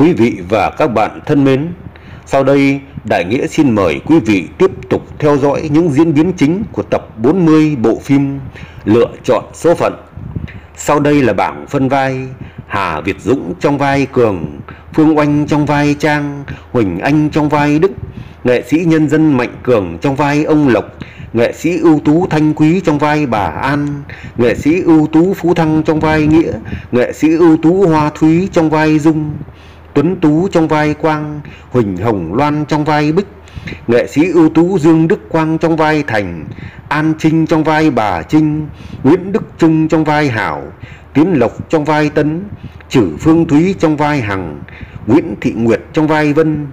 Quý vị và các bạn thân mến, sau đây Đại Nghĩa xin mời quý vị tiếp tục theo dõi những diễn biến chính của tập 40 bộ phim Lựa chọn số phận. Sau đây là bảng phân vai: Hà Việt Dũng trong vai Cường, Phương Oanh trong vai Trang, Huỳnh Anh trong vai Đức, nghệ sĩ nhân dân Mạnh Cường trong vai ông Lộc, nghệ sĩ ưu tú Thanh Quý trong vai bà An, nghệ sĩ ưu tú Phú Thăng trong vai Nghĩa, nghệ sĩ ưu tú Hoa Thúy trong vai Dung, Tuấn Tú trong vai Quang, Huỳnh Hồng Loan trong vai Bích, nghệ sĩ ưu tú Dương Đức Quang trong vai Thành, An Trinh trong vai bà Trinh, Nguyễn Đức Trung trong vai Hảo, Tiến Lộc trong vai Tấn, Trử Phương Thúy trong vai Hằng, Nguyễn Thị Nguyệt trong vai Vân.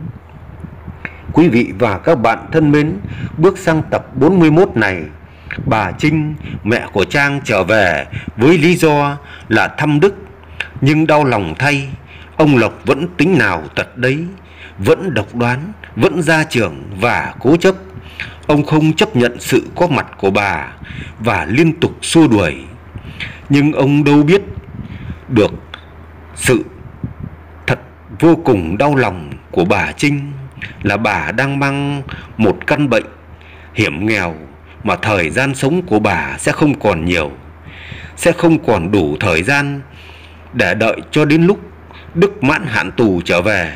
Quý vị và các bạn thân mến, bước sang tập 41 này, bà Trinh, mẹ của Trang trở về với lý do là thăm Đức, nhưng đau lòng thay, ông Lộc vẫn tính nào tật đấy, vẫn độc đoán, vẫn gia trưởng và cố chấp. Ông không chấp nhận sự có mặt của bà và liên tục xua đuổi. Nhưng ông đâu biết được sự thật vô cùng đau lòng của bà Trinh là bà đang mang một căn bệnh hiểm nghèo mà thời gian sống của bà sẽ không còn nhiều, sẽ không còn đủ thời gian để đợi cho đến lúc Đức mãn hạn tù trở về.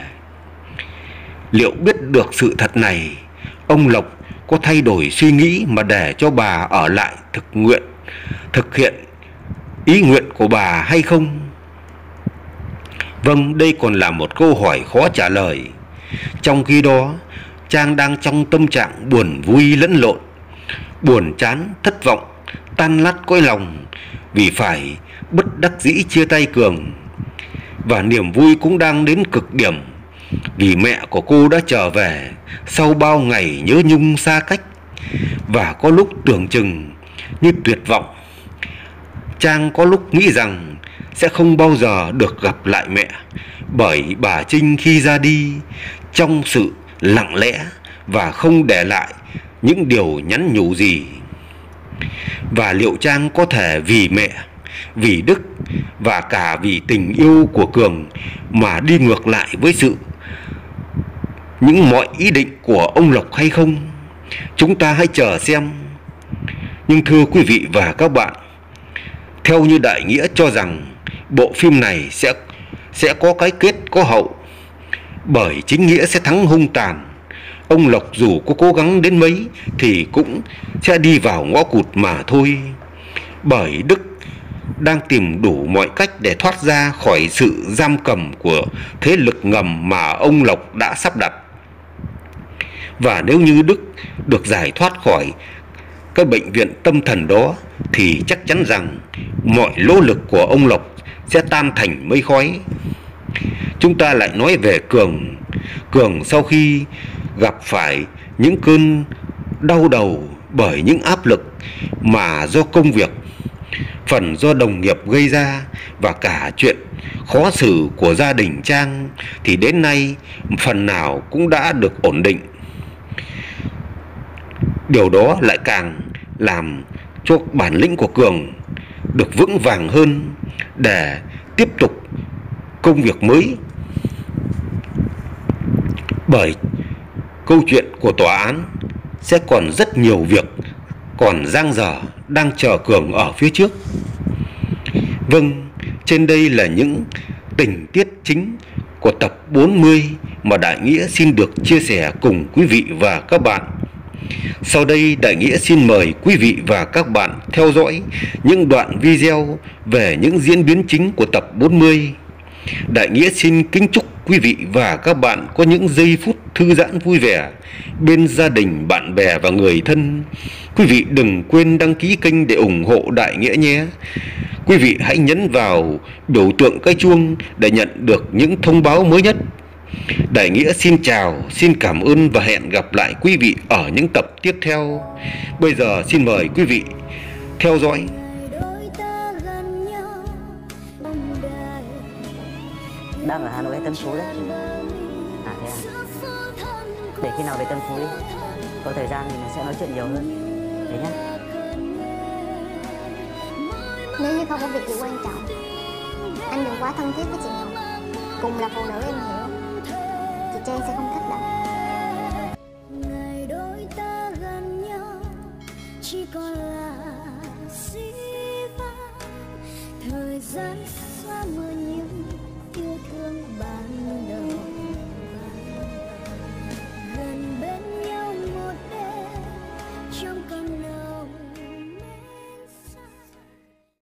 Liệu biết được sự thật này, ông Lộc có thay đổi suy nghĩ mà để cho bà ở lại thực hiện ý nguyện của bà hay không? Vâng, đây còn là một câu hỏi khó trả lời. Trong khi đó, Trang đang trong tâm trạng buồn vui lẫn lộn, buồn chán, thất vọng, tan nát cõi lòng vì phải bất đắc dĩ chia tay Cường. Và niềm vui cũng đang đến cực điểm vì mẹ của cô đã trở về sau bao ngày nhớ nhung xa cách, và có lúc tưởng chừng như tuyệt vọng. Trang có lúc nghĩ rằng sẽ không bao giờ được gặp lại mẹ, bởi bà Trinh khi ra đi trong sự lặng lẽ và không để lại những điều nhắn nhủ gì. Và liệu Trang có thể vì mẹ, vì Đức và cả vì tình yêu của Cường mà đi ngược lại với những mọi ý định của ông Lộc hay không? Chúng ta hãy chờ xem. Nhưng thưa quý vị và các bạn, theo như Đại Nghĩa cho rằng bộ phim này sẽ có cái kết có hậu, bởi chính nghĩa sẽ thắng hung tàn. Ông Lộc dù có cố gắng đến mấy thì cũng sẽ đi vào ngõ cụt mà thôi, bởi Đức đang tìm đủ mọi cách để thoát ra khỏi sự giam cầm của thế lực ngầm mà ông Lộc đã sắp đặt. Và nếu như Đức được giải thoát khỏi cái bệnh viện tâm thần đó thì chắc chắn rằng mọi nỗ lực của ông Lộc sẽ tan thành mây khói. Chúng ta lại nói về Cường. Cường sau khi gặp phải những cơn đau đầu bởi những áp lực mà do công việc, phần do đồng nghiệp gây ra, và cả chuyện khó xử của gia đình Trang, thì đến nay phần nào cũng đã được ổn định. Điều đó lại càng làm cho bản lĩnh của Cường được vững vàng hơn để tiếp tục công việc mới. Bởi câu chuyện của tòa án sẽ còn rất nhiều việc còn dang dở đang chờ Cường ở phía trước. Vâng, trên đây là những tình tiết chính của tập 40 mà Đại Nghĩa xin được chia sẻ cùng quý vị và các bạn. Sau đây Đại Nghĩa xin mời quý vị và các bạn theo dõi những đoạn video về những diễn biến chính của tập 40. Đại Nghĩa xin kính chúc quý vị và các bạn có những giây phút thư giãn vui vẻ bên gia đình, bạn bè và người thân. Quý vị đừng quên đăng ký kênh để ủng hộ Đại Nghĩa nhé. Quý vị hãy nhấn vào biểu tượng cái chuông để nhận được những thông báo mới nhất. Đại Nghĩa xin chào, xin cảm ơn và hẹn gặp lại quý vị ở những tập tiếp theo. Bây giờ xin mời quý vị theo dõi. Đang ở Hà Nội hay Tân Phú đấy? À thế à? Để khi nào về Tân Phú đi, có thời gian thì mình sẽ nói chuyện nhiều hơn. Thế nhá. Nếu như không có việc gì quan trọng, anh đừng quá thân thiết với chị Ngọc. Cùng là phụ nữ em hiểu. Trang sẽ không thích đâu. Ngày đôi ta gần nhau chỉ còn là dĩ vãng, thời gian xóa mờ những yêu thương ban đầu.